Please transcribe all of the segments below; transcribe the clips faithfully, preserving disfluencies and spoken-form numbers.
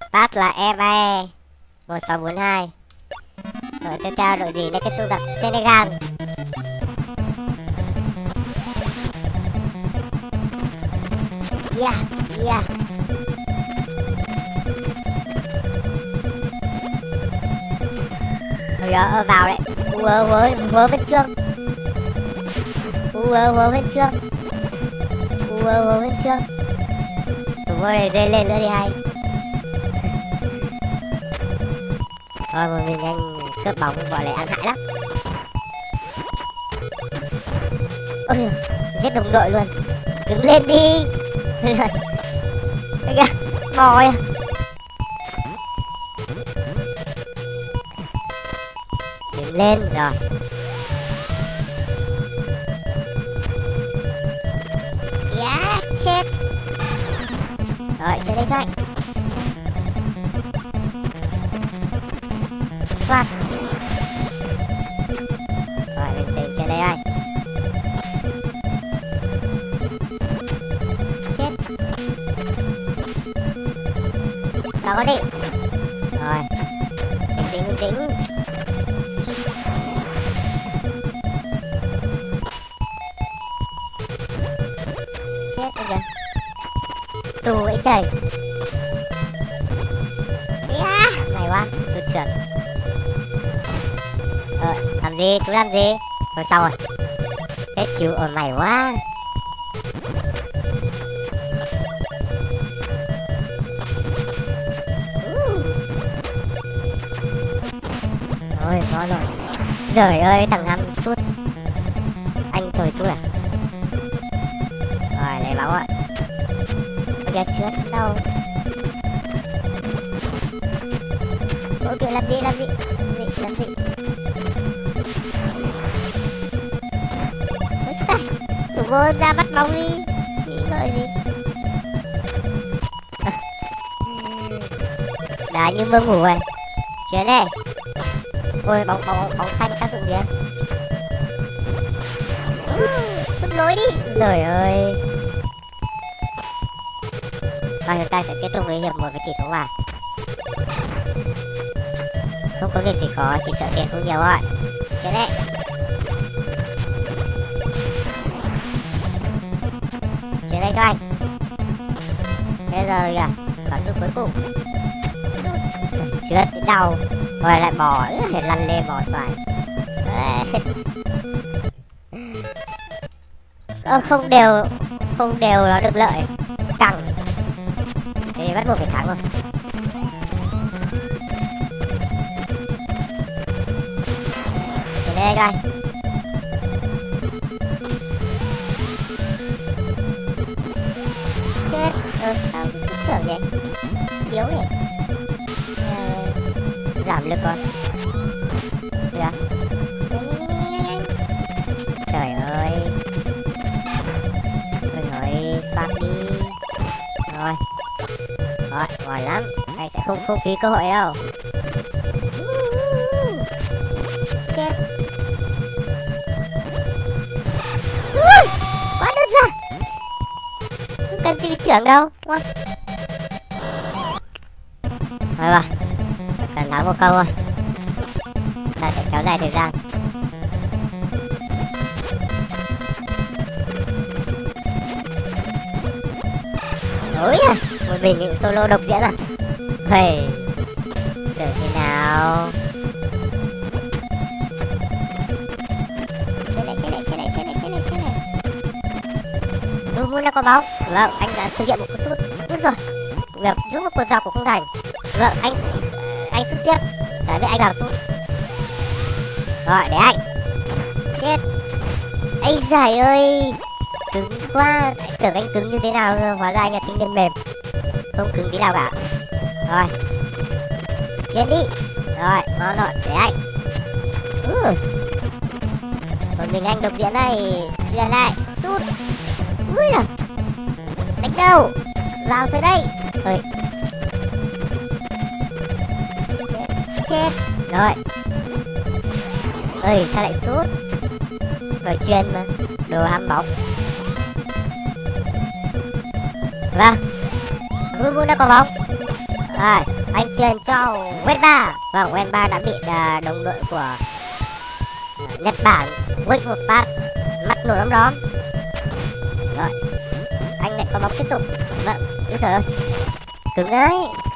Pass là e ba e một sáu bốn hai. Đội tiếp theo đội gì đây? Cái xu gặp Senegal. Yeah, yeah. Ôi ơi, vào đấy. Ủa, ủa, ủa bên trương. Ủa, ủa bên trương. Ủa, ủa bên trương. Thủ môn này dây lên nữa đi hay. Thôi một mình anh cướp bóng gọi là ăn hại lắm. Ôi giời, giết đồng đội luôn. Đứng lên đi. Đây kìa, bò à. Đứng lên rồi. Yeah, chết. Rồi, chơi đây chơi. Xoát. Rồi, bình tĩnh chơi đây ơi. Chết. Sao có đi. Rồi. Bình tĩnh, bình tĩnh. Chết bây giờ. Tù vậy trời. Yeah, này quá, tôi trượt. Ờ, làm gì, chú làm gì? Thôi xong rồi. Hết cứu ở mày quá. Thôi, có rồi. Giời ơi, thằng Hăm sút. Anh thôi sút à? Rồi, lấy bóng ạ. Bây giờ trượt đâu. Ôi kìa, làm gì, làm gì? Làm gì, làm gì? Ôi sai. Thủ môn ra bắt bóng đi. Nghĩ ngợi gì? Đá như mơ ngủ rồi. Chiến này. Ôi bóng bóng bóng xanh tác dụng gì ạ? Sút lối đi. Trời ơi. Và chúng ta sẽ kết thúc với hiệp một với tỷ số hòa. Không có việc gì khó, chỉ sợ tiền không nhiều thôi. Chiến đấy. Chiến đây cho anh. Bây giờ kìa, quả sút cuối cùng. Trượt thì đau. Rồi lại bỏ, phải lăn lên bỏ xoài. Ơ không đều, không đều nó được lợi. Cẳng. Thì bắt buộc phải thắng rồi. Đây coi. Chết. Ơ sao cứ trưởng vậy? Yếu nhỉ? Giảm lực con. Được. Trời ơi. Thôi thôi, xoát đi. Rồi. Rồi, ngon lắm. Anh sẽ không không phí cơ hội đâu. Chết. Quá đơn giản. Không cần chi trưởng đâu. Ngon. Rồi rồi. Cần thắng một câu thôi. Ta sẽ kéo dài thời gian. Ôi à, một mình những solo độc diễn à. Hầy, tưởng thế nào. Chết này, chết này, chết này, chết này, chết này, chết này. Luôn luôn đã có bóng. Vâng, anh đã thực hiện một cú sút. Úi rồi. Được, giúp một cột dọc của khung thành. Vâng, anh anh sút tiếp. Trái với anh làm sút. Rồi, để anh. Chết. Ây giời ơi. Cứng quá. Anh tưởng anh cứng như thế nào. Hóa ra anh là thanh niên mềm. Không cứng tí nào cả. Rồi. Chiến đi. Rồi, ngon rồi. Để anh. Ừ. Còn mình anh độc diễn đây. Xuyên lại. Sút. Ui giời. Đánh đâu. Vào dưới đây. Ôi. Chết. Rồi. Ơi sao lại sút. Rồi chuyên mà. Đồ ham bóng. Vâng. Luôn luôn đã có bóng. Rồi. anh truyền cho Wenba. Vâng, Wenba đã bị uh, đồng đội của uh, Nhật Bản quýnh một phát, mắt nổ đom đóm. Rồi, anh lại có bóng tiếp tục. Vâng, úi trời ơi, cứng đấy.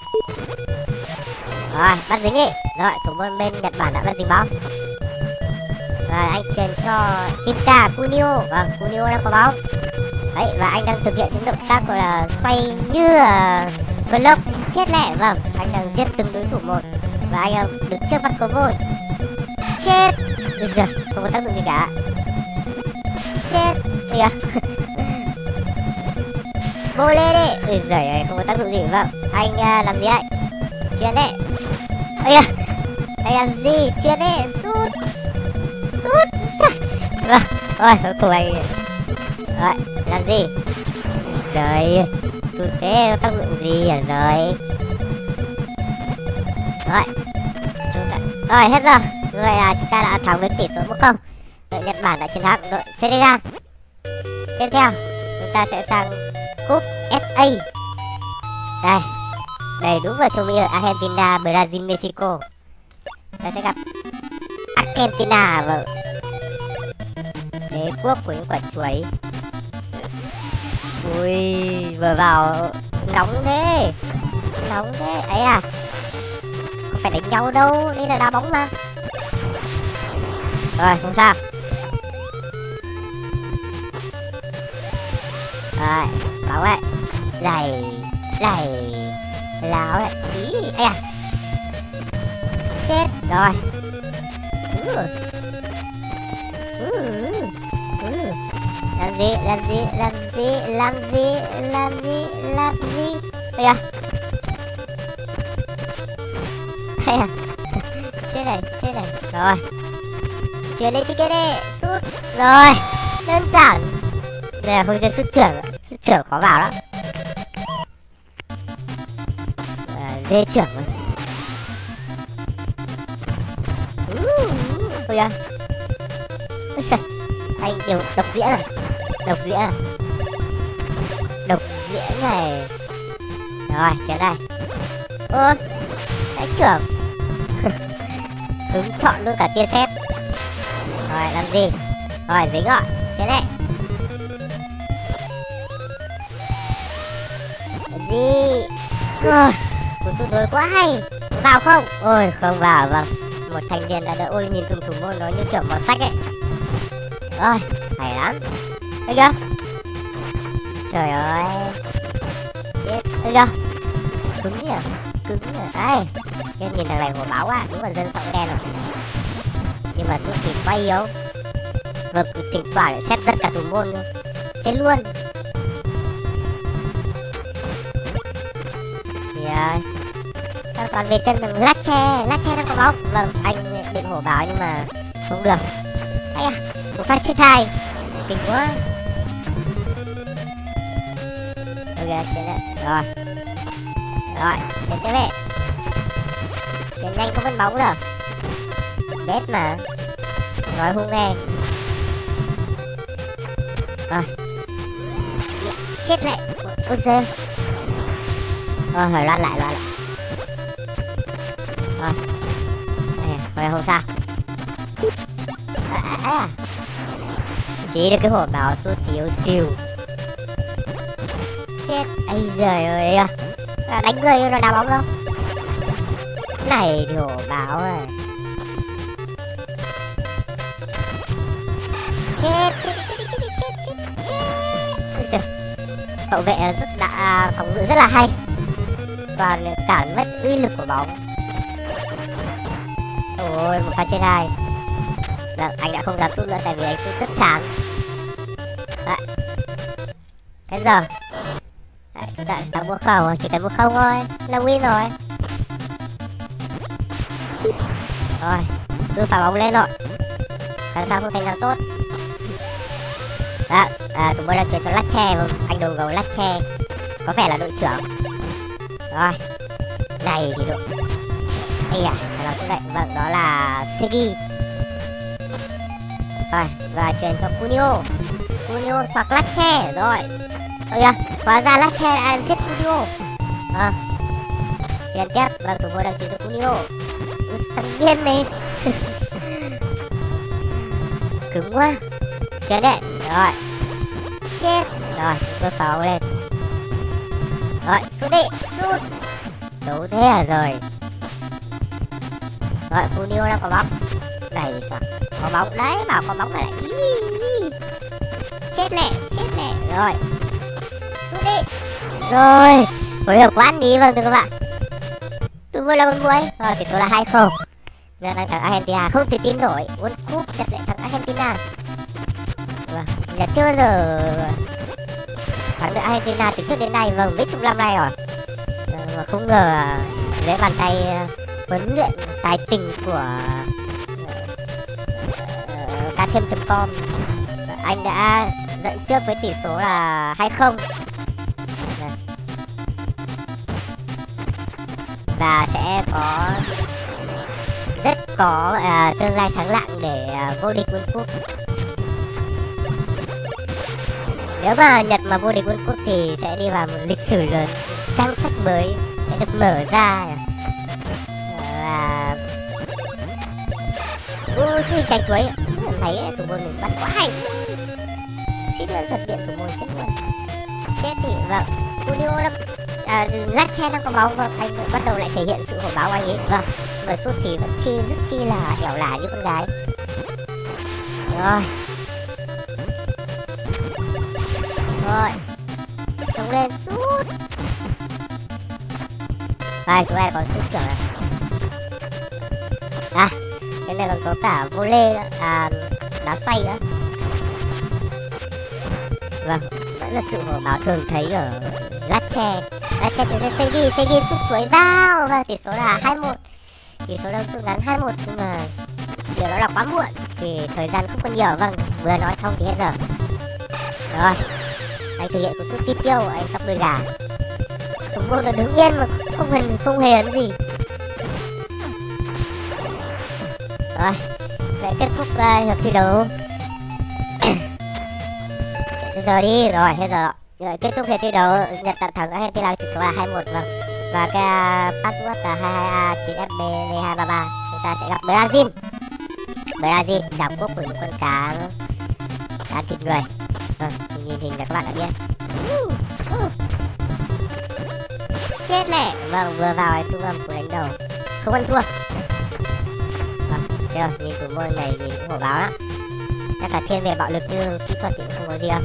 Rồi, bắt dính đi. Rồi, thủ môn bên Nhật Bản đã bắt dính bóng. Rồi, anh truyền cho Kimka Kunio. Vâng, Kunio đang có bóng. Đấy, và anh đang thực hiện những động tác gọi là xoay như uh, vlog chết lẹ. Vâng, anh đang giết từng đối thủ một. Và anh uh, đứng trước mặt cầu môn. Chết. Bây giờ, không có tác dụng gì cả. Chết. Ây da. Vô lên đi. Ôi giời ơi, không có tác dụng gì. Vâng, anh uh, làm gì vậy? Chuyên đấy. Ây da. Anh làm gì? Chuyên đấy. Sút. Sút. Vâng, rồi, cuối cùng anh... Rồi, làm gì? Rồi, sút thế có tác dụng gì à rồi? Rồi, chúng ta... Rồi, hết giờ. Vậy là chúng ta đã thắng với tỷ số một không. Đội Nhật Bản đã chiến thắng đội Senegal. Tiếp theo, chúng ta sẽ sang cúp ét a. Đây, đây đúng là châu Mỹ ở Argentina, Brazil, Mexico. Ta sẽ gặp Argentina, vâng. Đế quốc của những quả chuối. Ui, vừa vào nóng thế. Nóng thế, ấy à. Không phải đánh nhau đâu, đây là đá bóng mà. Rồi, không sao. Rồi, bóng ấy. Này, này. Láo đấy. Ý, ấy à. Chết, rồi. Ừ. Ừ. Ừ. Làm gì, làm gì, làm gì, làm gì, làm gì, làm gì. Ây à. Ây à. Chết này, chết này. Rồi. Chuyển đi, chứ kia đi. Sút. Rồi. Đơn giản. Đây là phương diện sút trưởng. Sút trưởng khó vào đó. À, dê trưởng. Ôi da. Ôi trời. Anh điều độc diễn này. Độc diễn này. Độc diễn này. Rồi, chuyển đây. Ơ, cái trưởng. Hứng chọn luôn cả tia sét. Rồi, làm gì? Rồi, dính rồi. Chuyển đây. Làm gì? Rồi, một sút đối quá hay. Vào không? Ôi, không vào, vâng. Một thành viên đã đỡ. Ôi, nhìn từng thủ môn nó như kiểu màu sách ấy. Rồi, hay lắm. Thấy chưa? Trời ơi. Chết. Thấy chưa? Cứng nhỉ? Cứng nhỉ? Đây. Em nhìn thằng này của báo à. Đúng là dân sọng đen rồi. Nhưng mà sút thì quá yếu. Và thỉnh thoảng lại xét rất cả thủ môn luôn. Chết luôn. Thì ơi. Sao còn về chân thằng Lache. Lache đang có bóng. Vâng, anh định hổ báo nhưng mà không được. Ây à, một phát chết hai. Kinh quá. Ok, chuyển lại. Rồi. Rồi, chuyển tiếp về. Chuyển nhanh không mất bóng rồi. Bết mà. Nói không nghe. Rồi. Chết lại. Ôi giời. Rồi, hỏi loạn lại, loạn lại. Rồi. Đây, rồi không sao. À, à. Chỉ được cái hổ báo sút thiếu siêu. Chết. Ây giời ơi. À, đánh người rồi đá bóng đâu. Này thì hổ báo rồi. Chết. Chết chết chết chết chết chết chết. Hậu vệ rất đã phòng ngự rất là hay. Còn cản mất uy lực của bóng. Ôi, một pha trên hai. Dạ, anh đã không dám sút nữa tại vì anh sút rất chán. Đấy. Cái giờ đấy, chúng ta thắng một không, chỉ cần một không thôi là win rồi. Rồi, cứ phá bóng lên rồi. Làm sao không thành càng tốt. Đó, à, tụi tôi đang chuyển cho Lache, anh đầu gấu Lache. Có vẻ là đội trưởng. Rồi. Này thì đội. Ây à, nó xuống đây. Vâng, đó là Segi. Rồi, và chuyển cho Kunio. Kunio hoặc Lache. Rồi. Ôi à, hóa ra Lache đã giết Kunio. À, Chen tiếp. Vâng, thủ môn đang chuyền cho Cunio. Thằng điên này. Cứng quá. Chuyền đấy. Rồi. Chết. Rồi, tôi pháo lên. Rồi, sút đi, sút. Đấu thế à rồi. Rồi, Cunio đang có bóng. Này sao? Có bóng đấy, bảo có bóng lại. Chết lẹ, chết lẹ. Rồi. Sút đi. Rồi. Phối hợp quá đi, vâng thưa các bạn. Tôi vui là con vui. Rồi, tỷ số là hai không. Việt Nam thắng Argentina, không thể tin nổi. World Cup Nhật lại thắng Argentina. Vâng, Nhật chưa bao giờ thắng được Argentina từ trước đến nay, vâng, mấy chục năm nay rồi. Mà không ngờ dưới bàn tay huấn luyện tài tình của uh, ca thêm chấm com, anh đã dẫn trước với tỷ số là hai không. Và sẽ có rất có uh, tương lai sáng lạng để uh, vô địch World Cup. Nếu mà Nhật mà vô địch World Cup thì sẽ đi vào một lịch sử lớn, trang sách mới sẽ được mở ra. Và u suy tranh chuối, thấy thủ môn mình bắt quá hay. Xích nữa giật điện thủ môn chết luôn. Chết thì vâng, Cunio đang à, lát che đang có bóng, vâng, anh bắt đầu lại thể hiện sự hổ báo anh ấy, vâng, và sút thì vẫn chi rất chi là ẻo lả như con gái. Rồi. Rồi. Sống lên sút. Đây, chúng em còn sút trưởng này. À, cái này còn có cả volley nữa, à, đá xoay nữa. Vâng, vẫn là sự hổ báo thường thấy ở Latche. Latche từ Segi, Segi sút chuối vào. Vâng, tỷ số là hai một. Tỷ số đang sút ngắn hai một, nhưng mà điều đó là quá muộn thì thời gian không còn nhiều. Vâng, vừa nói xong thì hết giờ. Rồi, anh thực hiện cú sút tiếp tiêu, anh tóc đuôi gà. Thủ môn là đứng yên mà không hề không hề ấn gì. Rồi, sẽ kết thúc uh, hiệp thi đấu. Giờ đi rồi, hết giờ rồi, kết thúc hiệp thi đấu. Nhật tạm thắng Argentina tỷ số là hai một, vâng. Và cái uh, password là hai hai A chín F B V hai ba ba. Chúng ta sẽ gặp Brazil. Brazil, đảo quốc của những con cá cá thịt người. Vâng, nhìn hình là các bạn đã biết. Chết lẹ. Vâng, vừa vào ấy tung âm của đánh đầu, không ăn thua. Vâng, chưa, nhìn thủ môn này nhìn cũng hổ báo lắm. Chắc là thiên về bạo lực chứ kỹ thuật thì cũng không có gì đâu.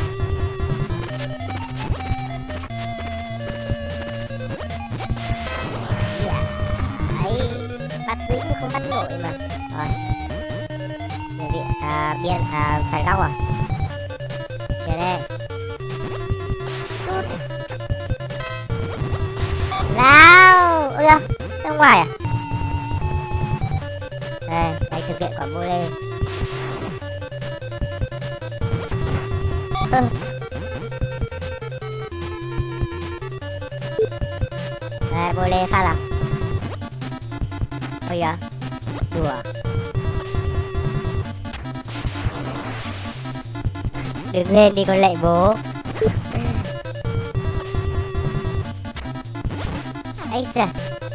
Đấy, bắt dĩ không bắt nổi mà. Rồi. Người bị à, biên à, phải góc à. Chờ đây. Sút. Lao. Ôi da, ra ngoài à? Đây, anh thực hiện quả volley. Ừ. Đây, volley pha nào. Ôi da, đùa. Đứng lên đi con lệ bố. Ây da.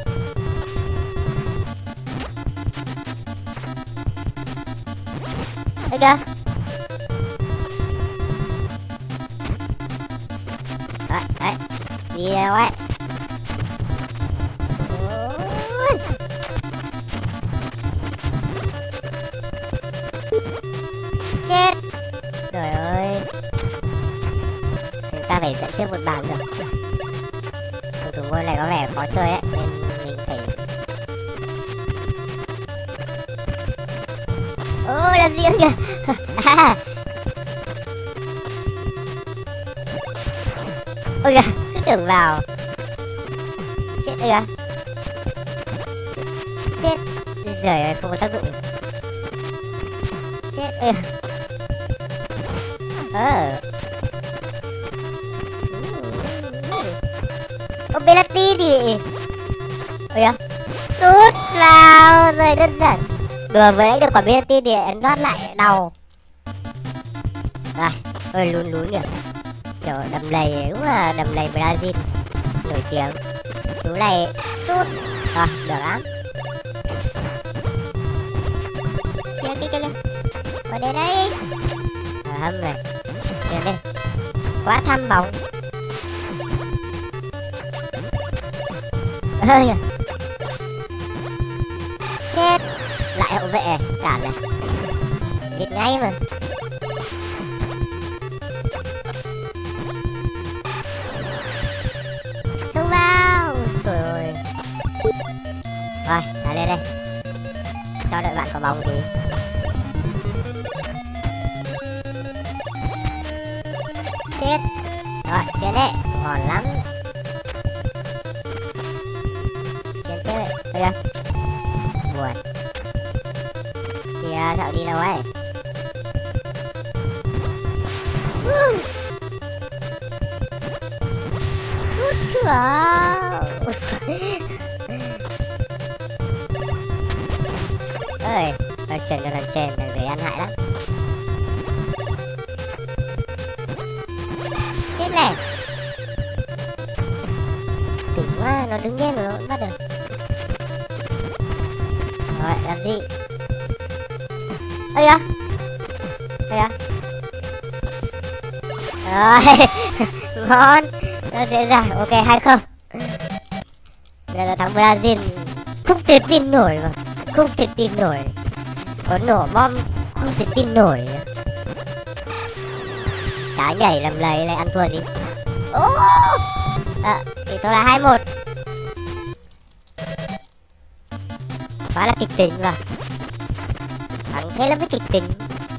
Ây da. Đấy, đấy. Đi đâu ấy. Ôi. Chết. Trời ơi. Chúng ta phải dẫn trước một bàn rồi. Thủ môn này có vẻ khó chơi ấy, nên mình phải. Ô, làm gì kìa. À. Ôi kìa, cứ tưởng vào. Chết kìa. Chết. Giời ơi, không có tác dụng. Chết ơi. Ờ. Ô, penalty thì. Ôi da. Sút vào rồi, đơn giản. Vừa vừa lấy được quả penalty thì ấn lót lại đầu. Rồi, ơi lún lún kìa. Kiểu đầm lầy, đúng là đầm lầy Brazil nổi tiếng. Chú này sút. Rồi, được lắm. Kìa kìa kìa. Ở đây đây. À, hâm rồi. Kìa đây. Quá tham bóng. Ơi. Chết. Lại hậu vệ cản này. Biết ngay mà. Xông vào. Trời ơi. Rồi, đá lên đây. Cho đợi bạn có bóng tí. Chết. Rồi, chuyển đấy. Ngon lắm. Chuyển tiếp. Đây kìa. Buồn. Kìa, sao đi đâu ấy? Sút chưa? Ôi trời. Ơi, đang chuyển cho thằng trên, thằng dưới ăn hại lắm. Chết này. Tỉnh quá, nó đứng yên rồi nó vẫn bắt được. Rồi, làm gì? Ây da. Ây da. Rồi. Ngon. Nó dễ dàng. Ok, hai không. Bây giờ là thắng Brazil. Không thể tin nổi mà. Không thể tin nổi. Có nổ bom. Không thể tin nổi. Cá nhảy làm lầy lại ăn thua đi. Oh! À, tỷ số là hai một. Quá là kịch tính mà. Thắng thế là mới kịch tính.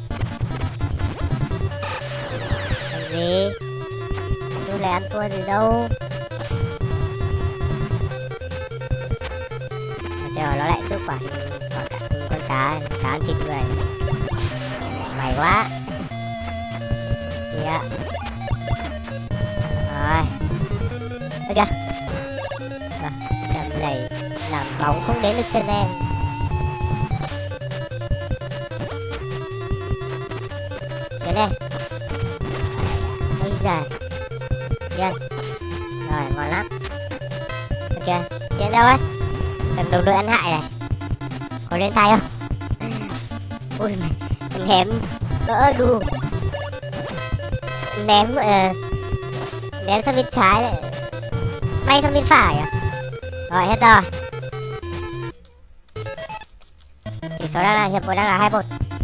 Làm gì? Tôi lại ăn thua gì đâu. Giờ nó lại giúp quả con, con cá, cá ăn thịt người. Mày quá. Kìa. Rồi. Ơ kìa. Rồi, cầm này làm bóng không đến được chân em. Cái này. Bây giờ. Chưa. Rồi, ngon lắm. Ok, trên đâu ấy? Cần đồng đội ăn hại này. Có lên tay không? Ui, mình ném đỡ đù. Ném uh, ném sang bên trái này. Bay sang bên phải à? Rồi, hết rồi. Tỷ số đang là hiệp một đang là hai một.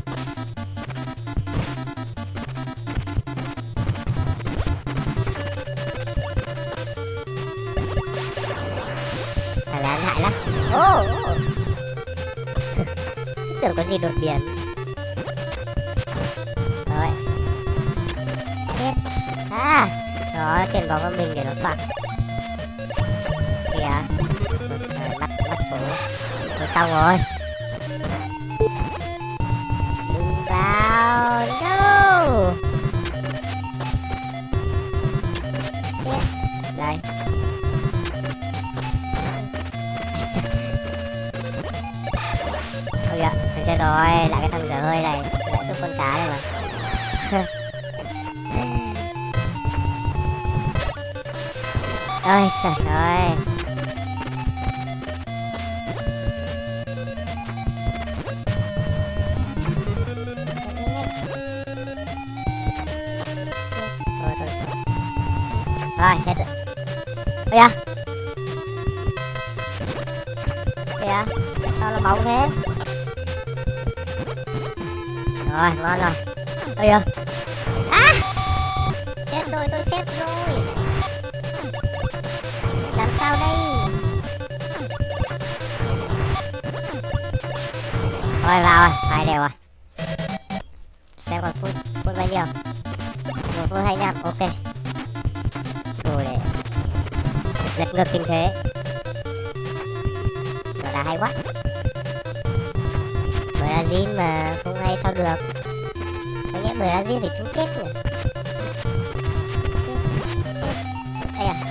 Thằng này ăn hại lắm. Ô oh, oh. Tưởng có gì đột biến. Rồi. Chết. À. Đó, trên bóng của mình để nó soạn. Kìa. Bắt, bắt số. Rồi xong rồi. Đừng vào. No. Chết. Đây. Ôi dạ, thằng chơi rồi, lại cái thằng dở hơi này, lại giúp con cá này mà. Ôi trời ơi. Thôi thôi thôi. Rồi, hết rồi. Ôi da. Kìa, sao nó bóng thế? Rồi, ngon rồi. Ôi da. À! Chết rồi, tôi xếp rồi. Làm sao đây? Rồi vào rồi, hai đều rồi. Xem còn phút, phút bao nhiêu? Một phút hai nhăm, ok. Rồi để lật ngược tình thế. Gọi là hay quá. Brazil mà không hay sao được. Có nghĩa Brazil phải chung kết nhỉ? Đây à?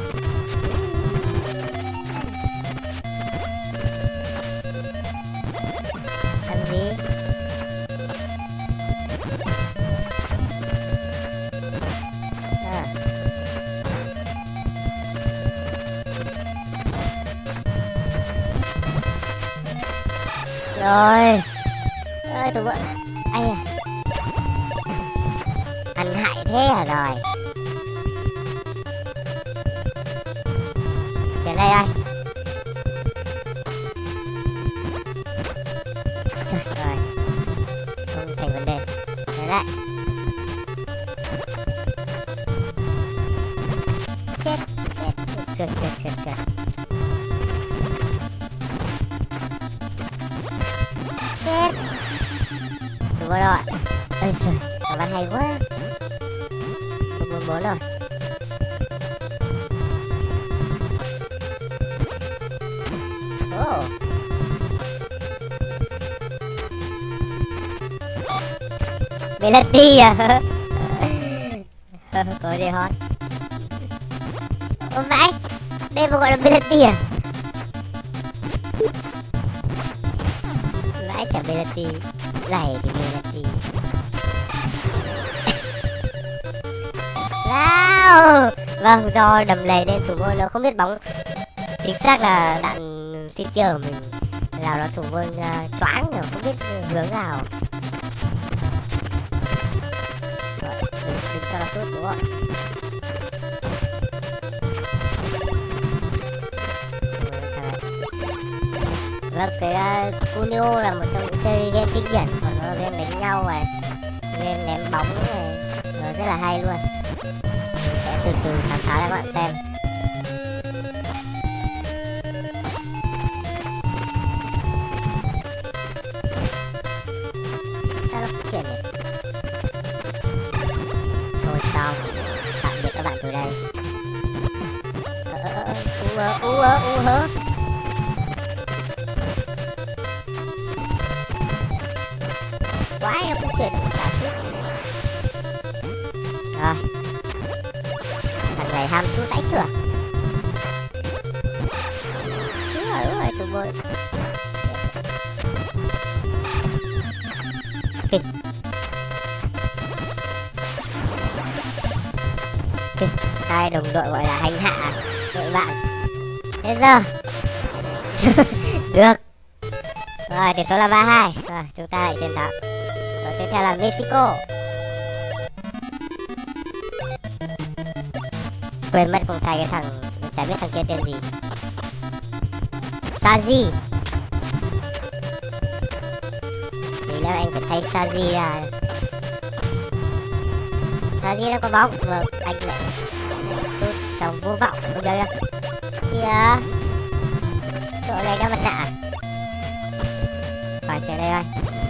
Làm gì? À. rồi. Ơi tụi bọn ai à, ăn hại thế à rồi. Trên đây ai rồi, không thành vấn đề. Đấy lại chết chết chết chết chết chết chết đúng rồi. Ôi giời, nó bắn hay quá. Không muốn bốn rồi. Oh. Melody à? Có gì hot? Ôi vãi, đây mà gọi là Melody à? Vãi chả Melody, này thì Melody. Wow. Vâng, do đầm lầy nên thủ môn nó không biết bóng chính xác là đạn phi tiêu của mình, là nó thủ môn uh, choáng rồi không biết hướng nào. Đừng cho nó sút đúng không? Vâng, cái uh, Cuneo là một trong những series game kinh điển, còn nó game đánh nhau này, game ném bóng này, nó rất là hay luôn. Mình sẽ từ từ khám phá cho các bạn xem. Sao nó không chuyển nhỉ? Thôi xong, tạm biệt các bạn từ đây. U ơ u ơ u hớ. Quái nó không chuyển được cả suốt. Rồi, thằng này ham sút đáy chưa? Đúng rồi, đúng rồi, tụi bôi. Kịch Kịch hai đồng đội gọi là hành hạ đội bạn. Thế giờ được. Rồi, tỷ số là ba hai. Rồi, chúng ta lại chiến thắng. Rồi, tiếp theo là Mexico. Quên mất không thay cái thằng, mình chả biết thằng kia tên gì. Saji. Vì nếu anh phải thay Saji ra. Saji nó có bóng, vâng, anh lại sút trong vô vọng. Không được không? Kìa. Chỗ này đã mặt nạ. Phải chờ đây thôi.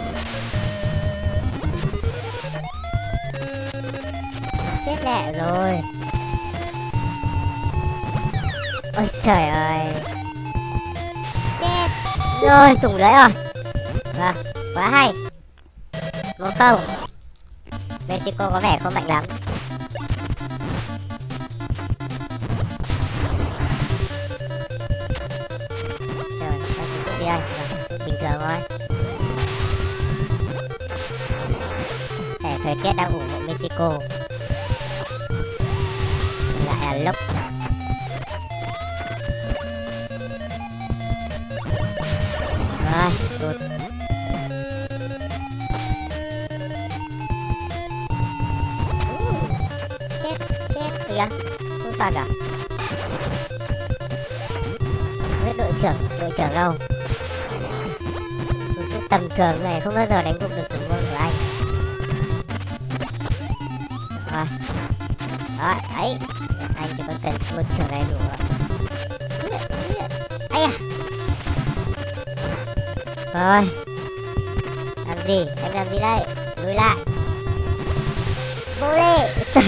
Chết lẹ rồi. Ôi trời ơi. Chết. Rồi, thủng lưới rồi. Vâng, quá hay. Một không. Mexico có vẻ không mạnh lắm. Trời, sao không đi đây? Bình thường thôi. Để thời tiết đang ủng hộ Mexico. Lại là lốc. Rồi, sút. Chết, chết kìa. Không sao cả. Không biết đội trưởng, đội trưởng đâu. Một sút tầm thường này không bao giờ đánh gục được thủ môn của anh. Rồi. Rồi, ấy. Anh chỉ có cần một trưởng này đủ rồi. Ây à. Rồi. Làm gì? Anh làm gì đây? Lùi lại. Vô đi.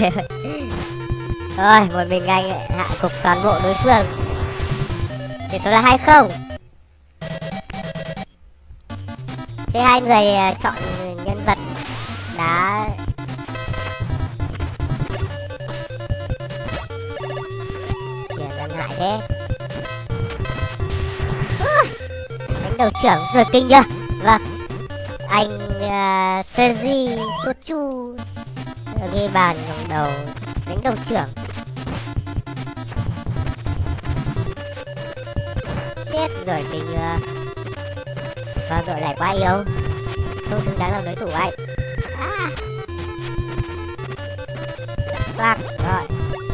Rồi, một mình anh hạ gục toàn bộ đối phương. Tỷ số là hai không. Thế hai người chọn nhân vật đá chuyển làm hại thế. Đánh đầu trưởng rồi kinh chưa? Vâng. Anh uh, Seiji Sochu ghi bàn vòng đầu đánh đầu trưởng. Chết rồi kinh chưa? Vâng, đội này quá yếu, không xứng đáng làm đối thủ anh. À. Xoạc, rồi.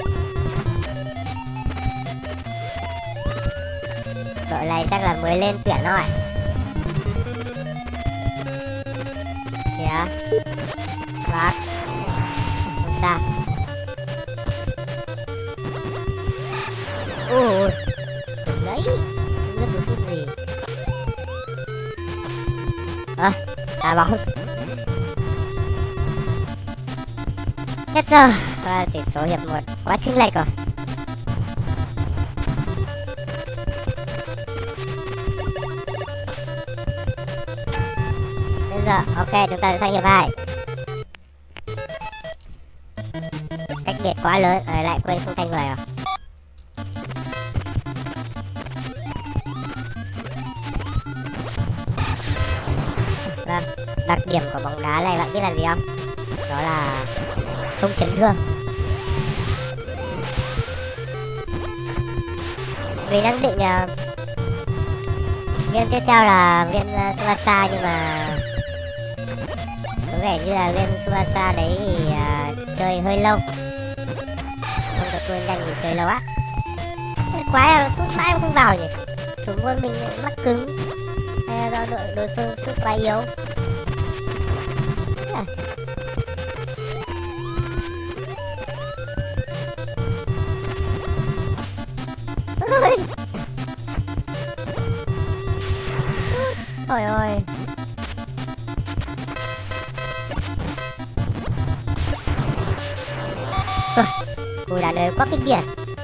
Đội này chắc là mới lên tuyển thôi. Kìa. Xoạc. Không sao. Ui. Đấy. Rất đúng phút gì. À, đá bóng. Hết giờ. Và tỷ số hiệp một quá chênh lệch rồi. Bây giờ, ok, chúng ta sẽ sang hiệp hai. Cách biệt quá lớn, rồi lại quên không thanh người rồi. Vâng, đặc điểm của bóng đá này bạn biết là gì không? Đó là không chấn thương. Mình đang định uh, game tiếp theo là game uh, Tsubasa, nhưng mà có vẻ như là game Tsubasa đấy thì uh, chơi hơi lâu, không có tuôn nhanh thì chơi lâu á. Quái là sút mãi cũng không vào nhỉ? Thủ môn mình mắc cứng hay là do đội đối phương sút quá yếu? À. Ôi. Ôi ôi. Rồi, cú đá đời quá kinh điển.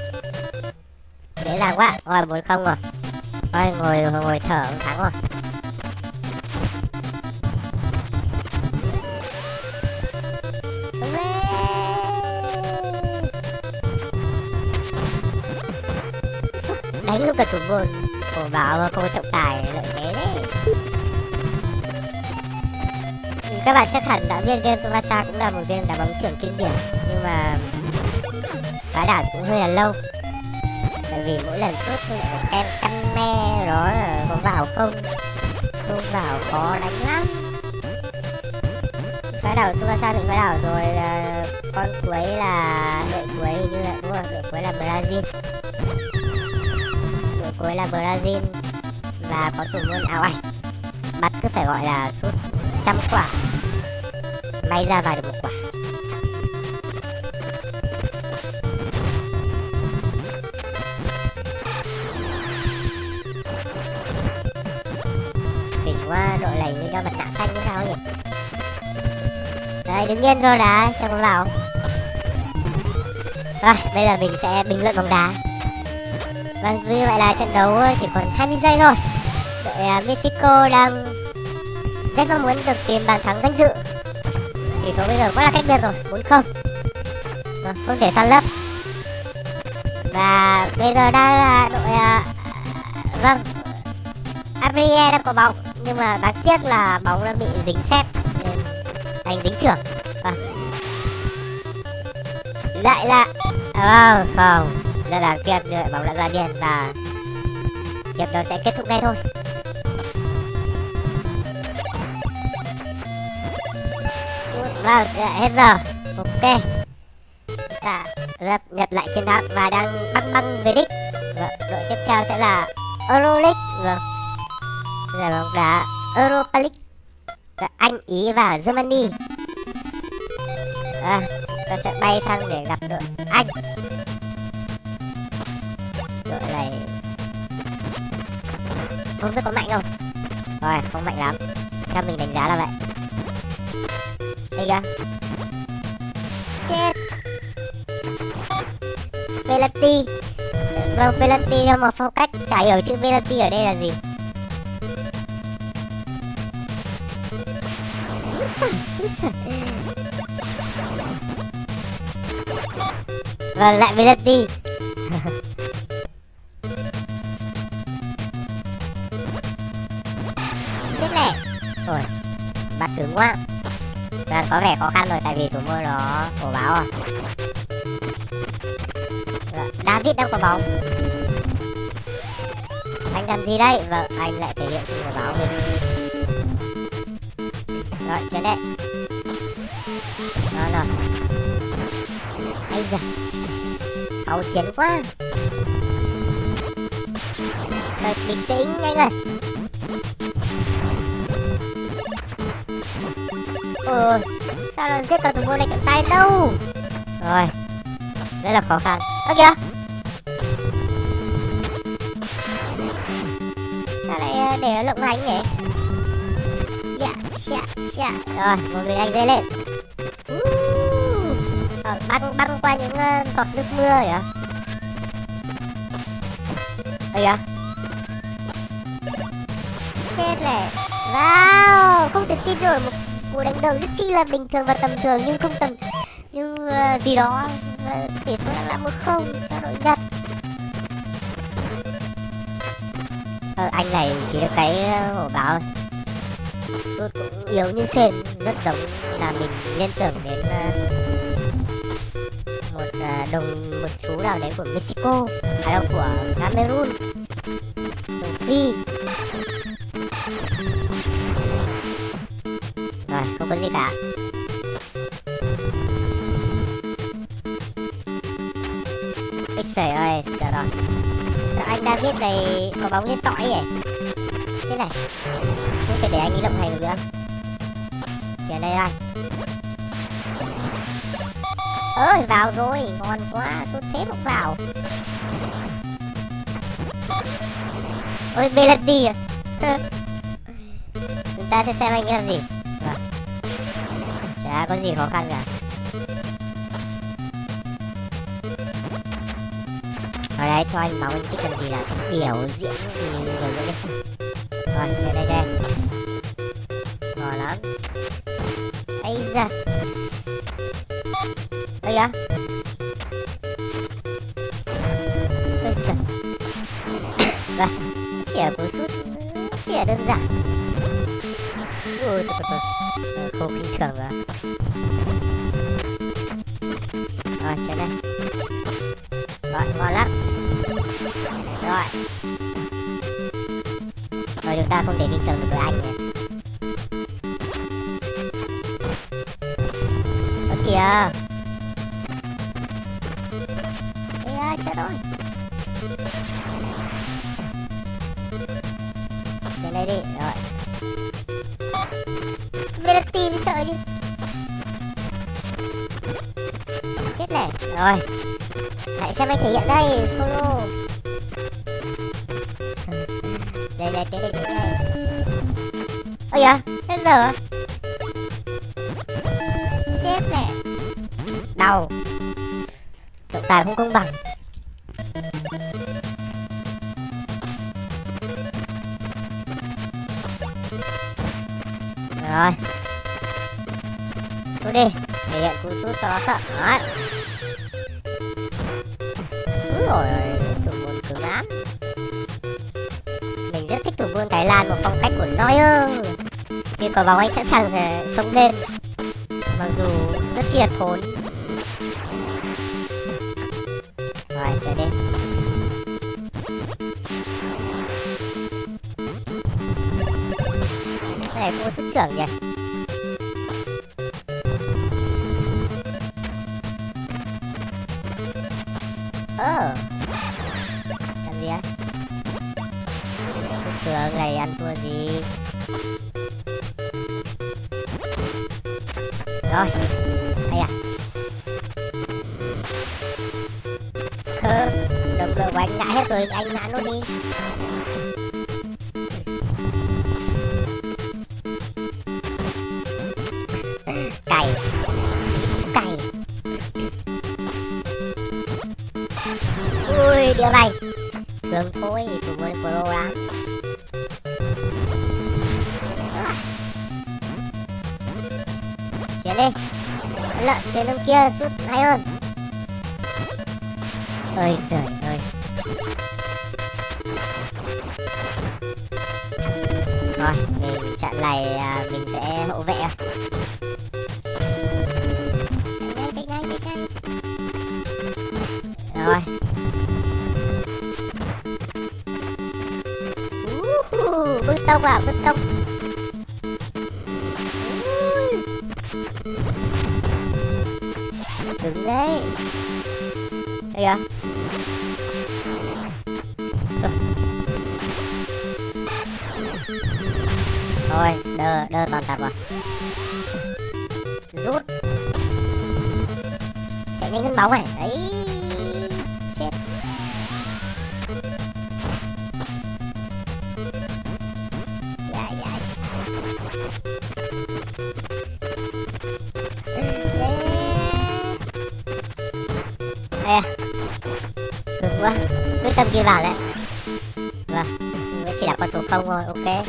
Dễ dàng quá. Rồi bốn không rồi. Thôi ngồi ngồi thở cũng thắng rồi. Đánh lúc cả thủ môn. Ồ, bảo mà không có trọng tài lợi thế đấy. Các bạn chắc hẳn đã biết game Tsubasa cũng là một game đá bóng chưởng kinh điển, nhưng mà phá đảo cũng hơi là lâu. Tại vì mỗi lần sút lại có tem căn me đó là có vào không, không vào khó đánh lắm. Phá đảo Tsubasa bị phá đảo rồi, là con cuối là đội cuối như là đúng rồi, đội cuối là Brazil. Đội cuối là Brazil và có thủ môn áo ảnh. Bắt cứ phải gọi là sút trăm quả, may ra vào được một quả. Đỉnh quá, đội này như ra mặt nạ xanh như sao nhỉ? Đấy, đứng yên rồi đá, xem có vào. Rồi, bây giờ mình sẽ bình luận bóng đá. Vâng, như vậy là trận đấu chỉ còn hai mươi giây thôi. Đội uh, Mexico đang rất mong muốn được tìm bàn thắng danh dự. Tỷ số bây giờ quá là cách biệt rồi, bốn không. Vâng, không thể san lấp. Và bây giờ đang là đội uh, vâng, Abrier đang có bóng, nhưng mà đáng tiếc là bóng đang bị dính sét nên thành dính chưởng. Vâng. Lại là oh, không, rất là tiếc, như vậy bóng đã ra biên và hiệp đấu sẽ kết thúc ngay thôi. Vâng, hết giờ. Ok, ta nhập, nhập lại chiến thắng và đang băng băng về đích. Vâng, đội tiếp theo sẽ là Euroleague. Vâng, giải bóng đá Europa League, Anh, Ý và Germany. À, ta sẽ bay sang để gặp đội Anh. Đội này không biết có mạnh không. Rồi, không mạnh lắm, theo mình đánh giá là vậy. Đây kìa. Chết. Penalty. Vâng, penalty theo một phong cách chả hiểu chữ penalty ở đây là gì. Vâng, lại penalty. Chết này. Rồi, bắt cứng quá. Vâng, có vẻ khó khăn rồi tại vì thủ môn đó cổ báo à. David đang có bóng. Anh làm gì đây? Vâng, anh lại thể hiện sự cổ báo mình. Rồi chiến đấy. Rồi rồi. Ây da, hậu chiến quá. Rồi bình tĩnh anh ơi. Ôi, sao nó giết toàn thủ môn này cận tay đâu. Rồi, rất là khó khăn. Ơ kìa, sao lại để lộng hành nhỉ? Dạ, dạ, dạ. Rồi, một người anh dây lên. Ờ, băng băng qua những uh, giọt nước mưa rồi à? Ây da, chết này. Wow, không thể tin nổi, một cuộc đánh đầu rất chi là bình thường và tầm thường nhưng không tầm nhưng uh, gì đó uh, tỷ số đang là một không cho đội Nhật. Ờ, anh này chỉ được cái uh, hổ báo thôi. Sút cũng yếu như sên, rất giống là mình liên tưởng đến uh, một uh, đồng một chú nào đấy của Mexico, à đâu của Cameroon, châu Phi. Rồi, không có gì cả. Ôi trời ơi, trời rồi. Sao anh David này có bóng lên tỏi vậy? Thế này, không thể để anh ấy lộng hành được nữa. Kìa đây đây. Ơi, vào rồi, ngon quá, sút thế không vào. Ôi, Belletti à? Chúng ta sẽ xem anh làm gì. Vâng. Chả có gì khó khăn cả. Ở đây cho anh máu anh thích làm gì là biểu diễn gì rồi nữa đi. Rồi, đây đây đây. Ngon lắm. Ây da. Ây da. Ây da. Vâng, chỉ là cú sút chỉ là đơn giản. Ôi trời ơi, không kinh thường rồi. Rồi, trên đây. Rồi, ngon lắm. Rồi. Rồi, chúng ta không thể kinh thường được với anh nhỉ. Ơ kìa. Ê ơi, chết rồi. Trên đây đi, rồi. Belletti sợ đi. Chết này. Rồi, lại xem anh thể hiện đây. Solo. Đây đây, tới đây, tới đây. Ôi da, hết giờ à? Chết này. Đau. Trọng tài không công bằng. Rồi, sút đi, thể hiện cú sút cho nó sợ. Đấy. Úi dồi ôi, thủ môn cứng lắm. Mình rất thích thủ môn Thái Lan, một phong cách của Neuer. Khi có bóng anh sẵn sàng để xông lên, mặc dù rất chi là thốn. Rồi, chơi đi. Cái này cô sút trưởng nhỉ. Ơ, làm gì á? Sút trưởng này ăn thua gì? Rồi, hay à? Hơ, đồng đội của anh ngã hết rồi, anh ngã luôn đi. Cày, cày. Ui, đĩa bay. Thường thôi, thủ môn pro lắm. Chuyển đi. Lợn trên lưng kia sút hay hơn. Ôi giời ơi. Rồi, mình trận này à, mình sẽ hậu vệ. Chạy nhanh, chạy nhanh, chạy nhanh. Rồi. Uh, bước tông vào, bước tông. Cứng đấy. Đây kìa. Rồi. Thôi, đơ, đơ toàn tập rồi. Rút. Chạy nhanh hơn bóng này. Đấy. Chết. Dạ, dạ. Đây à. Cứng quá. Quyết tâm ghi vào đấy. Vâng. Chỉ là con số không thôi. Ok.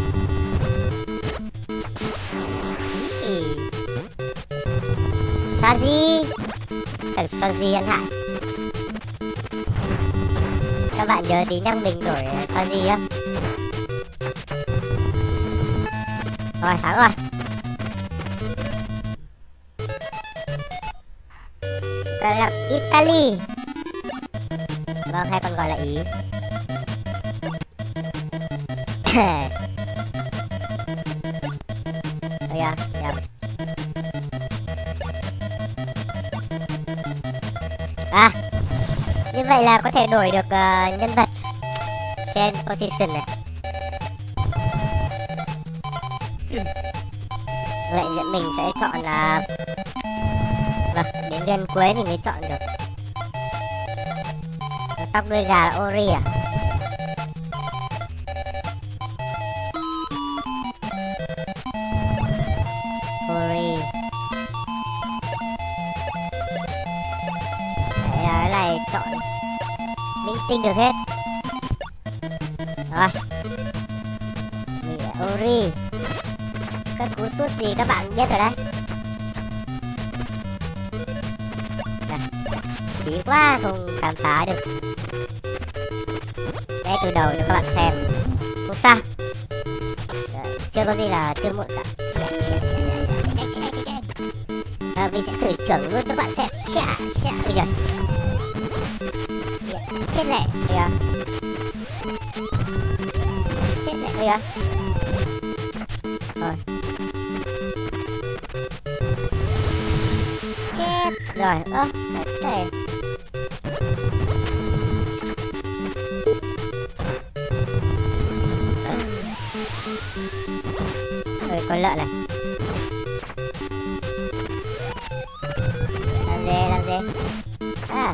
Saji. Thằng Saji ăn hại. Các bạn nhớ tí nhắc mình đổi Saji á. Rồi thắng rồi. Đây là Italy. Vâng, hay còn gọi là Ý. Đây à, nhầm. À, như vậy là có thể đổi được uh, nhân vật. Change position này. Lệnh dẫn mình sẽ chọn là uh... vâng, đến gần cuối thì mới chọn được. Tóc đuôi gà là Ori à? Ori. Đấy, cái này chọn linh tinh được hết. Rồi. Mình là Ori. Các cú sút gì các bạn biết rồi đấy. Phí quá không khám phá được. Đây từ đầu cho các bạn xem. Không sao. Đấy, chưa có gì là chưa muộn cả. À, mình sẽ thử trưởng luôn cho các bạn xem. Chà, chà, bây giờ. Chết lẹ, bây giờ. Chết lẹ, bây giờ. Rồi. Chết. Rồi, ơ, đấy. Rồi, con lợn này. Làm gì, làm gì? À.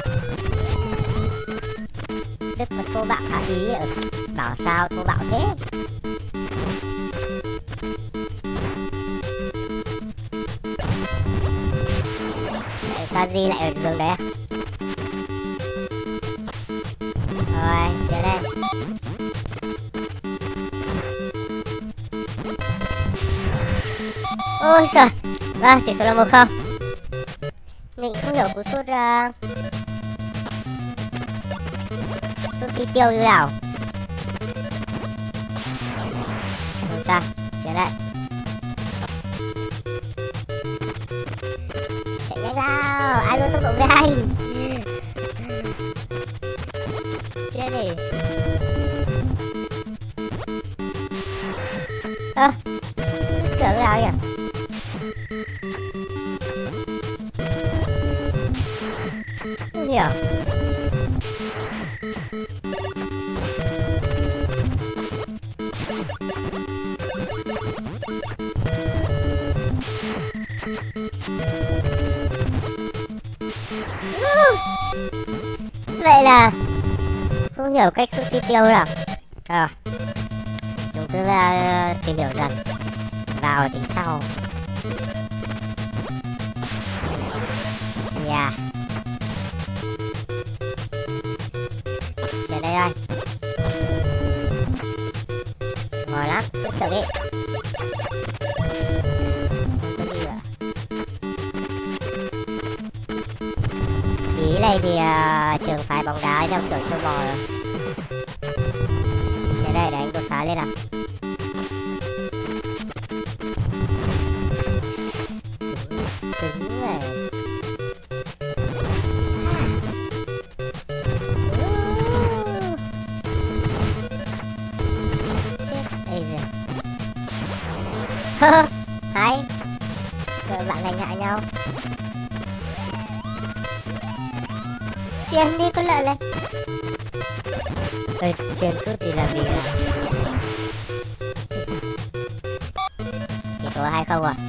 Đức mà thô bạo hả ý. Bảo sao thô bạo thế? Saji lại ở đường đấy à? Rồi, trở lên. Ôi giời. Vâng, tỷ số là một không. Mình không hiểu cú sút uh... sút phi tiêu như nào. Không sao, trở lại. Chạy nhanh nào, ai luôn tốc độ với anh. Chết đi. Ơ, à, sút trưởng nào nhỉ? Không hiểu. Vậy là không hiểu cách sút phi tiêu nào. À, chúng cứ uh, tìm hiểu dần, vào tính sau. Yeah. Trên đây thôi. Ngon lắm, sút trưởng đi. Ý này thì uh, trường phái bóng đá theo kiểu châu bò rồi. Thế đây để anh đột phá lên nào. Cứng này. Chết, đây rồi. Hay. bạn lành hạ nhau. Chuyền đi con lợn này. Ơi, chuyền suốt thì làm gì nữa. Chỉ số hai không à.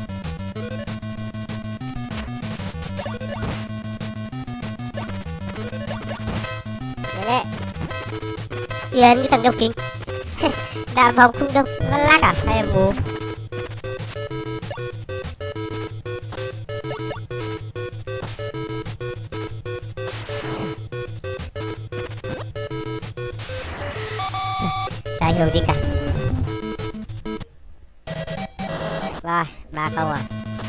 Đấy đấy. Chuyền cái thằng đeo kính. Đá bóng không đâu, nó lắc à hay là mù? Chả hiểu gì cả. Rồi, ba không à.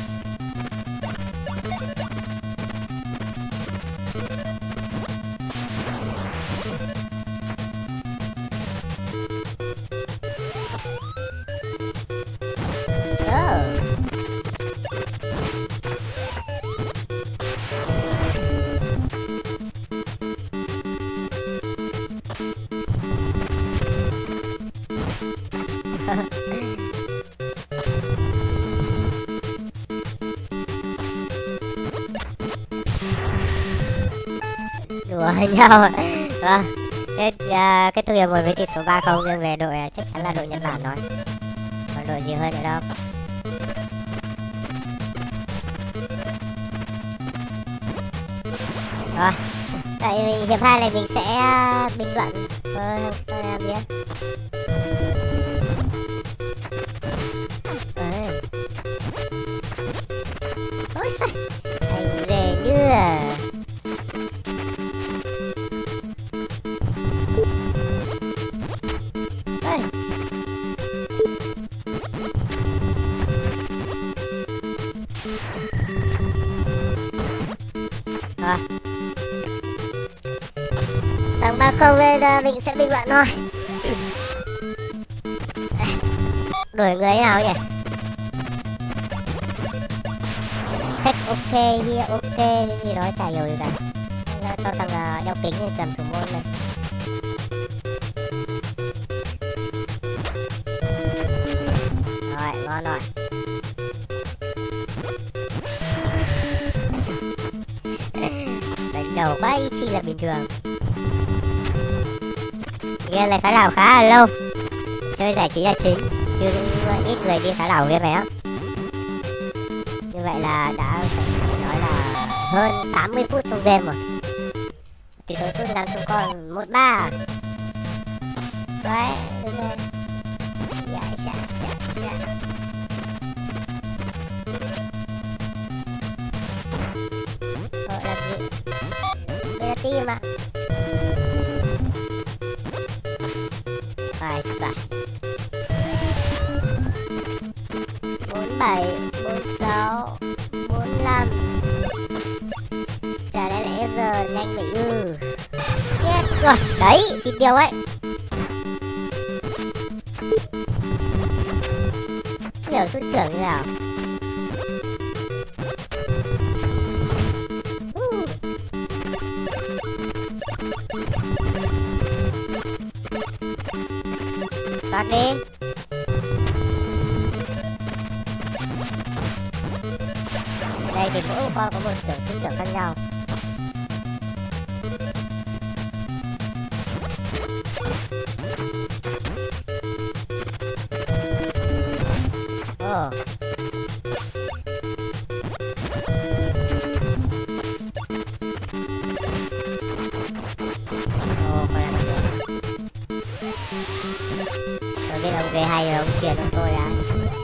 Đùa nhau. Vâng. Kết uh, kết thúc hiệp một với tỷ số ba không nghiêng về đội chắc chắn là đội Nhật Bản rồi. Còn đội gì hơn nữa đâu. Rồi. Tại hiệp hai này mình sẽ uh, bình luận thôi thôi làm gì á. Ôi sao anh dè như à. Ôi. À. Tầng ba không nên mình sẽ bình luận thôi. Đổi người nào nhỉ? Thích ok, here ok, cái gì đó chả hiểu gì cả. Cho thằng uh, đeo kính thì cầm thủ môn này. Rồi, ngon rồi. Đánh đầu bay chỉ là bình thường. Game này phá đảo khá là lâu. Chơi giải trí là chính, chứ ít người đi phá đảo game này á. Như vậy là đã phải nói là hơn tám mươi phút trong game rồi. Tỷ số sút ngắn xuống còn một ba. Đấy, được rồi. Dạ, dạ, dạ, dạ. Gọi là gì? Đây là team ạ. Phải sai. bốn bảy, bốn sáu, bốn lăm. Chả lẽ lẽ giờ nhanh vậy ư. Chết rồi. Đấy, phim tiêu ấy. Hiểu sút trưởng như nào. uh. Xoát đi. Đây thì mỗi con có một kiểu sút trưởng khác nhau. Ồ. Ồ, con làm được. Tôi biết ông ghê hay rồi, ông truyền cho tôi đã.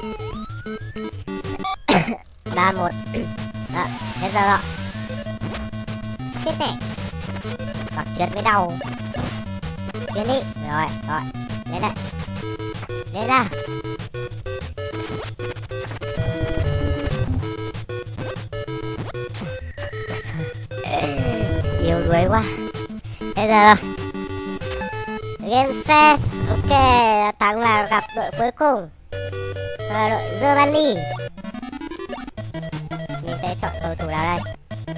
ba một. Đó, hết giờ rồi. Chết nè. Hoặc trượt mới đau. Chuyển đi. Rồi, rồi. Lên đây. Lên ra. Yếu đuối quá. Hết giờ rồi. Game set. Ok, thắng là gặp đội cuối cùng. Là đội Germany. Mình sẽ chọn cầu thủ nào đây?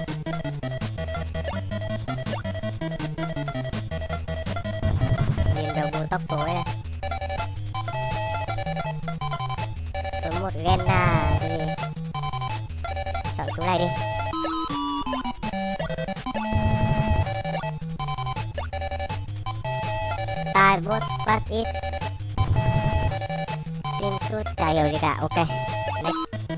Nhìn đầu bù tóc số ấy này. Số một Genna cái gì? chọn súng này đi. Style boss what is team shoot, chả hiểu gì cả. Ok next.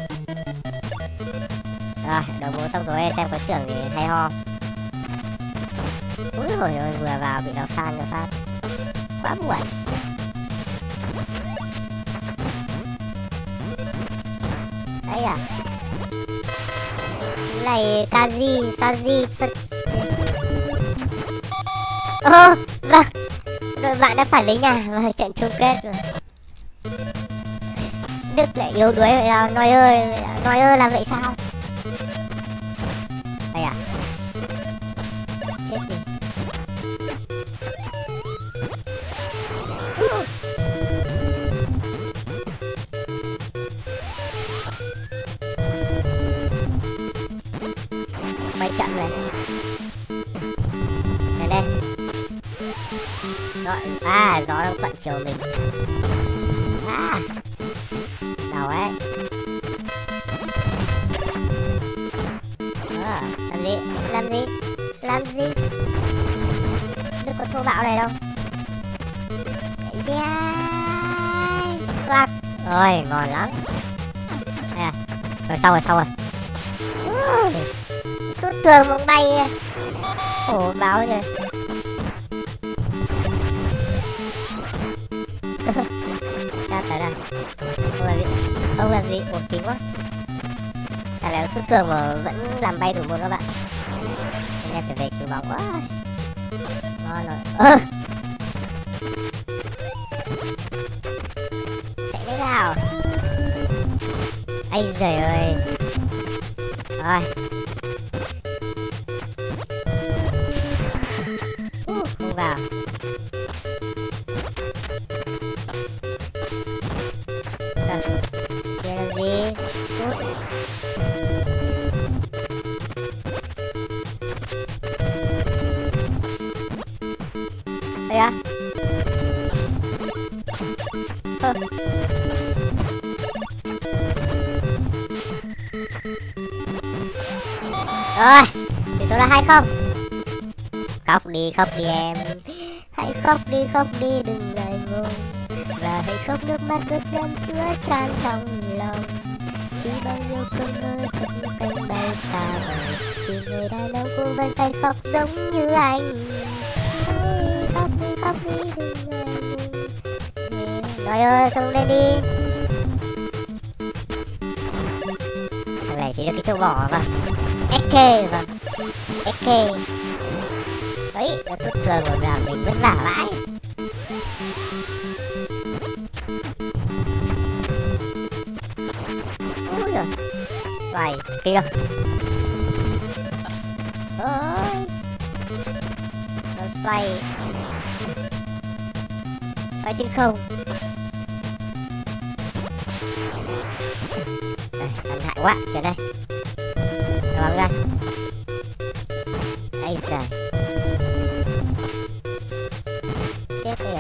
Rồi đầu mũ tông rồi, xem có trưởng gì hay ho. Úi hồi ơi, vừa vào bị nó phan rồi phát, quá buồn. Đấy à, này Kazi Saji. Ô oh, vâng, đội bạn đã phản lấy nhà và trận chung kết rồi. Đức lại yếu đuối vậy nào? Neuer, Neuer là vậy sao? Đây à? Chết đi. Mấy trận rồi. Đây đây. Rồi, à, gió đang thuận chiều mình. À, đau ấy. À, làm gì? Làm gì? Làm gì? Đừng có thô bạo này đâu. Yeah. Xoạc. Rồi, ngon lắm. Đây à. Rồi, xong rồi, xong rồi. Uh, sút thường bóng bay. Khổ báo rồi. Sao tới đây? Không làm gì? Không làm gì? Ủa kính quá. Thằng này sút thường mà vẫn làm bay thủ môn các bạn. Anh em phải về cứu bóng quá. Ngon rồi. Ơ. Chạy đấy nào. Ây giời ơi. Rồi. Uh, không vào. Kia làm gì? Sút. Đây à? Ờ. Rồi, tỷ số là hai không. Khóc đi, khóc đi em. Hãy khóc đi, khóc đi, đừng lại ngôn. Và hãy khóc nước mắt ướt đẫm chứa chan trong lòng. Khi bao nhiêu cơn mơ trong cánh bay xa vời, thì người đàn ông cũng vẫn phải khóc giống như anh. Hãy khóc đi, khóc đi, đừng lại ngôn. Rồi ơi, xông lên đi. Thằng này chỉ được cái châu bò mà. ét ca vâng. ét ca. Đấy, nó sút thường rồi làm mình vất vả vãi. Ôi giời. Xoay kia. Ôi. Nó xoay. Xoay trên không. Đây, căng hại quá, trở đây. Nó bắn ra. Ây giời. Chết đây à.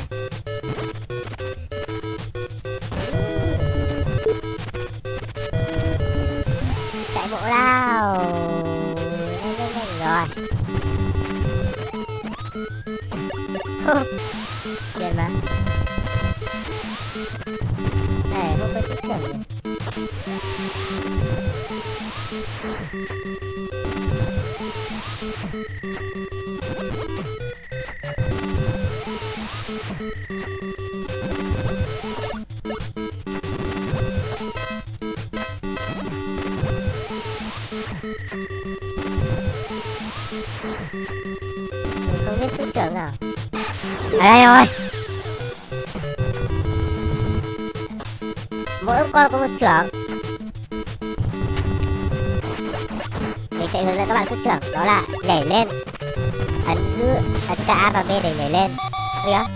Chạy bộ nào. Nhanh nhanh nhanh rồi. Điên mà. Này không có sức trưởng. Mình không biết sức trưởng nào. Ở đây rồi. Mỗi con có một trưởng. Mình sẽ hướng dẫn các bạn xuất trưởng, đó là nhảy lên, ấn giữ, ấn cả A và B để nhảy lên. Được không?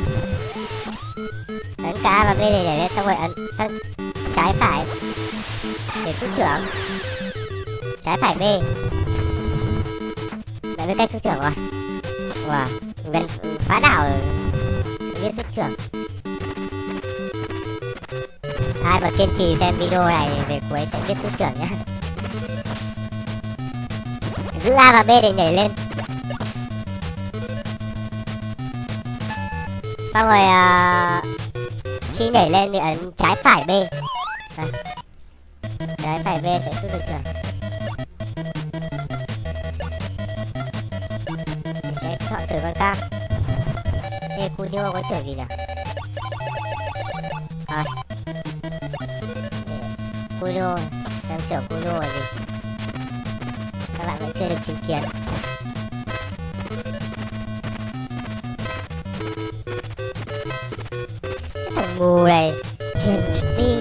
Ấn cả A và B để nhảy lên, xong rồi ấn sang trái phải để xuất trưởng. Trái phải B. Đấy với cách xuất trưởng rồi. Wow, gần phá đảo biết xuất trưởng. Ai mà kiên trì xem video này về cuối sẽ biết xuất trưởng nhé. Giữ A và B để nhảy lên. Xong rồi à, khi nhảy lên thì ấn trái phải B. À, trái phải B sẽ xuất được trường. Mình sẽ chọn thử con cam. Thế Kunio có trưởng gì nhỉ? Rồi. Kunio, xem trưởng Kunio là gì? Các bạn vẫn chưa được chứng kiến. Cái thằng mù này chuyển đi.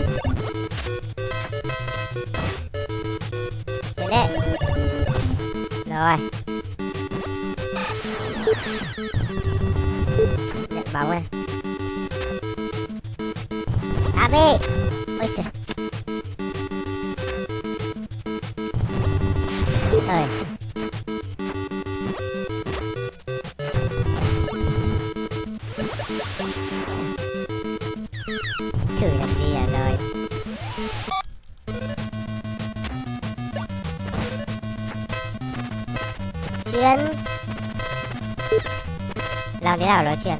Chuyển đấy. Rồi. Nhận bóng này. a bê. Ôi giời. Rồi. Chửi làm gì à rồi. Chuyên. Làm thế nào nói chuyện.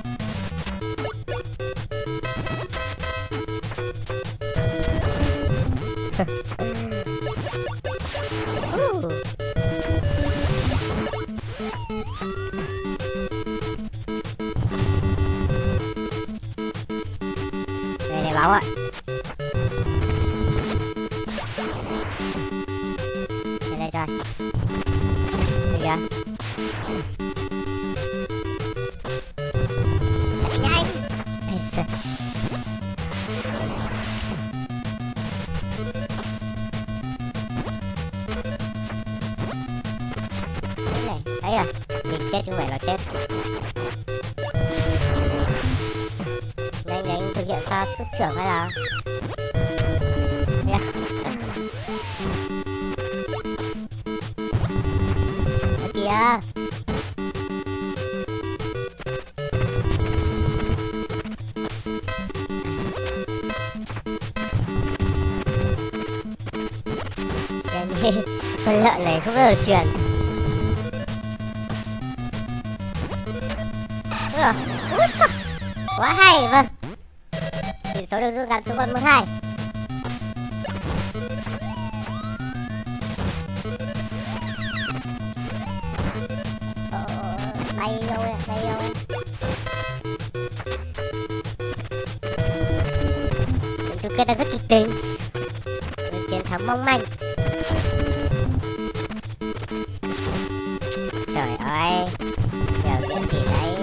Đây này báo ạ. Đây đây rồi. Đây kìa. Chạy nhanh. Ê giời. Đấy à, mình chết chứ không phải là chết. Nhanh nhanh thực hiện pha xuất trưởng hay là yeah. Ở kìa. Con lợn này không bao giờ chuyển. Úi sao quá hay. Vâng, tỷ số được rút ngắn xuống còn một hai. Bay đâu đấy, bay đâu đấy. Trận chung kết đã rất kịch tính, chiến thắng mong manh. Trời ơi, biểu diễn gì đấy.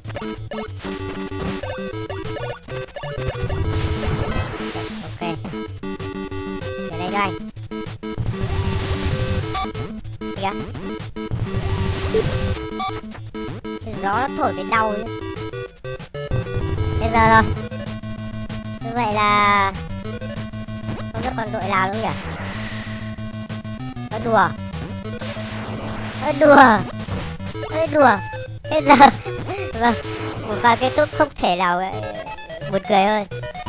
Ok, đến đây cho anh. Kìa, cái gió nó thổi cái đau ấy. Bây giờ rồi. Như vậy là không biết còn đội nào nữa nhỉ? Nó đùa. Nó đùa. Nó đùa. Bây giờ vâng, một pha kết thúc không thể nào buồn cười hơn.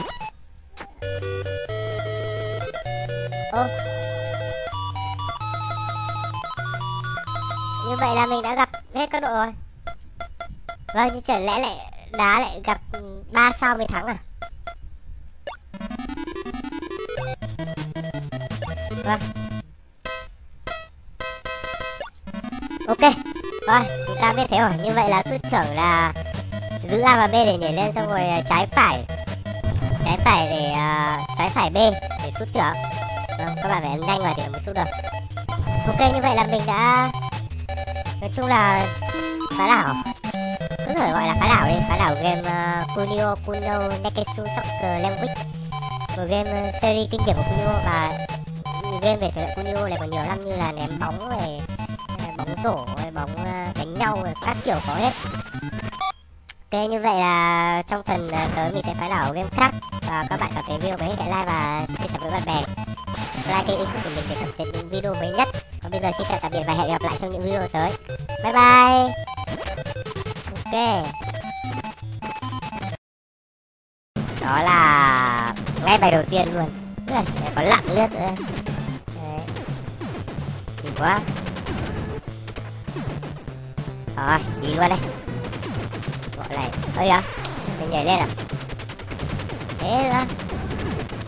Ô, như vậy là mình đã gặp hết các đội rồi. Vâng, nhưng chẳng lẽ lại đá lại gặp ba sao mới thắng à? Vâng. Ok, rồi chúng ta biết thế rồi. Như vậy là xuất trưởng là giữ A và B để nhảy lên, xong rồi trái phải trái phải để uh, trái phải B để xuất trưởng. Vâng, các bạn phải ấn nhanh vào thì mới xuất được. Ok, như vậy là mình đã, nói chung là phá đảo, cứ thể gọi là phá đảo đi, phá đảo game uh, Kunio Kuno Neketsu Soccer Language, một game uh, series kinh điển của Kunio. Và game về thể loại Kunio này còn nhiều lắm, như là ném bóng này, bóng rổ, bóng uh, đánh nhau, các kiểu có hết. Ok, như vậy là trong phần uh, tới mình sẽ phá đảo game khác. Và các bạn cảm thấy video mới hãy like và chia sẻ với bạn bè, like kênh youtube của mình để cập nhật những video mới nhất. Còn bây giờ xin chào tạm biệt và hẹn gặp lại trong những video tới. Bye bye. Ok, đó là ngay bài đầu tiên luôn. Đấy, có lặng lướt nữa. Đấy, xịn quá. Rồi, đi luôn đây. Gọi này, ơi à, mình nhảy lên à? Thế là